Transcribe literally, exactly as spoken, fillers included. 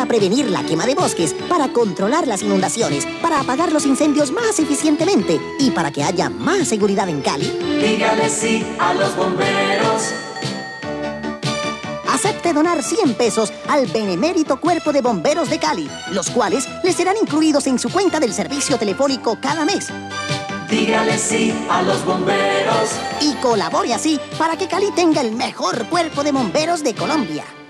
para prevenir la quema de bosques, para controlar las inundaciones, para apagar los incendios más eficientemente y para que haya más seguridad en Cali. Dígale sí a los bomberos. Acepte donar cien pesos al benemérito Cuerpo de Bomberos de Cali, los cuales le serán incluidos en su cuenta del servicio telefónico cada mes. Dígale sí a los bomberos. Y colabore así para que Cali tenga el mejor cuerpo de bomberos de Colombia.